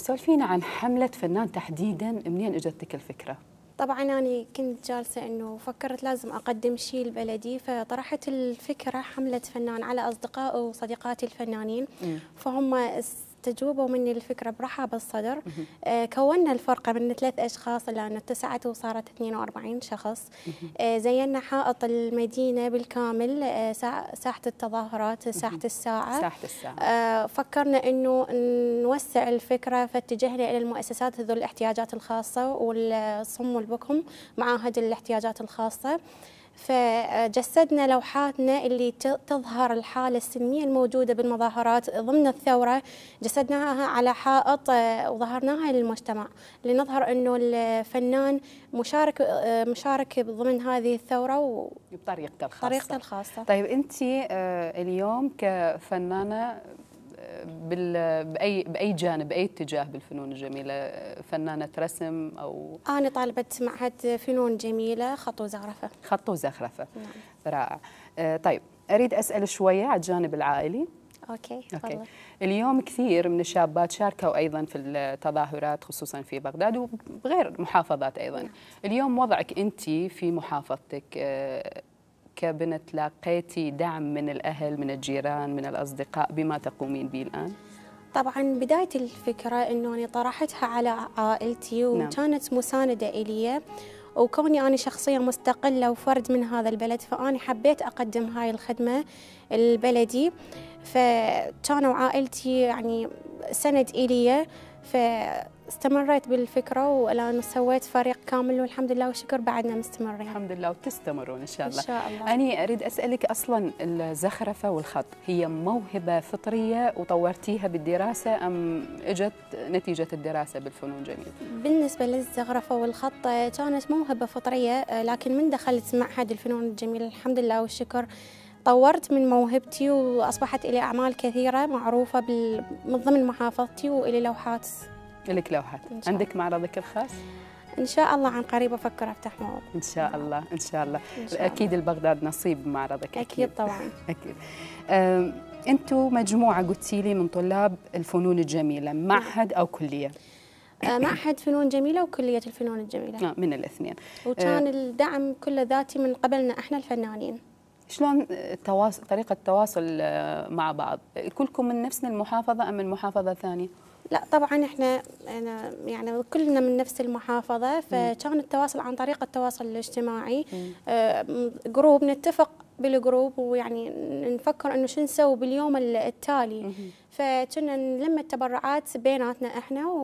سولفينا عن حملة فنان تحديدا، منين اجتك الفكرة؟ طبعا أنا كنت جالسة إنه فكرت لازم أقدم شيء البلدي، فطرحت الفكرة حملة فنان على أصدقائي وصديقاتي الفنانين. فهم استجوبوا مني الفكرة برحب الصدر. كونا الفرقة من 3 أشخاص لأنه اتسعت وصارت 42 شخص. زينا حائط المدينة بالكامل، ساحة التظاهرات، ساحة الساعة. فكرنا إنه نوسع الفكرة، فاتجهنا إلى المؤسسات ذو الاحتياجات الخاصة والصم والبكم، معاهد الاحتياجات الخاصة. فجسدنا لوحاتنا اللي تظهر الحالة السلمية الموجودة بالمظاهرات ضمن الثورة، جسدناها على حائط وظهرناها للمجتمع لنظهر أنه الفنان مشارك ضمن هذه الثورة بطريقته الخاصة. طيب أنت اليوم كفنانة بأي جانب، بأي اتجاه بالفنون الجميلة؟ فنانة رسم أو؟ أنا طالبة معهد فنون جميلة خط وزخرفة. خط وزخرفة، نعم. رائع. طيب أريد أسأل شوية على الجانب العائلي. أوكي. اليوم كثير من الشابات شاركوا أيضا في التظاهرات خصوصا في بغداد وغير محافظات أيضا. نعم. اليوم وضعك أنت في محافظتك كبنت، لاقيتي دعم من الأهل، من الجيران، من الأصدقاء بما تقومين به الآن؟ طبعا بداية الفكرة أنه أنا طرحتها على عائلتي وكانت مساندة إلي، وكوني أنا شخصية مستقلة وفرد من هذا البلد، فأنا حبيت أقدم هاي الخدمة البلدي. فكانوا عائلتي يعني سند إلي، فاستمريت بالفكرة والآن سويت فريق كامل والحمد لله والشكر بعدنا مستمرين. الحمد لله وتستمرون إن شاء الله. إن شاء الله. أنا أريد أسألك، أصلا الزخرفة والخط هي موهبة فطرية وطورتيها بالدراسة أم إجت نتيجة الدراسة بالفنون الجميلة؟ بالنسبة للزخرفة والخط كانت موهبة فطرية، لكن من دخلت معهد الفنون الجميلة الحمد لله والشكر طورت من موهبتي وأصبحت إلي أعمال كثيرة معروفة من ضمن محافظتي وإلي لوحات. لك لوحات؟ عندك معرضك الخاص؟ إن شاء الله عن قريب أفكر أفتح معرض. إن شاء الله إن شاء الله. أكيد البغداد نصيب معرضك. أكيد طبعا. أكيد. أنتم مجموعة قلتي لي من طلاب الفنون الجميلة، معهد أو كلية؟ معهد فنون جميلة وكلية الفنون الجميلة. من الاثنين. وكان الدعم كله ذاتي من قبلنا إحنا الفنانين. شلون طريقة التواصل مع بعض؟ كلكم من نفس المحافظة أم من محافظة ثانية؟ لا طبعا احنا يعني كلنا من نفس المحافظة، فكان التواصل عن طريق التواصل الاجتماعي. جروب نتفق بالجروب ويعني نفكر انه شو نسوي باليوم التالي، فكنا نلم التبرعات بيناتنا احنا